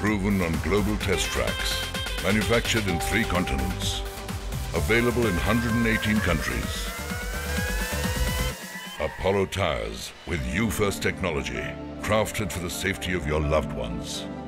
proven on global test tracks. Manufactured in 3 continents. Available in 118 countries. Apollo Tyres with you-first technology. Crafted for the safety of your loved ones.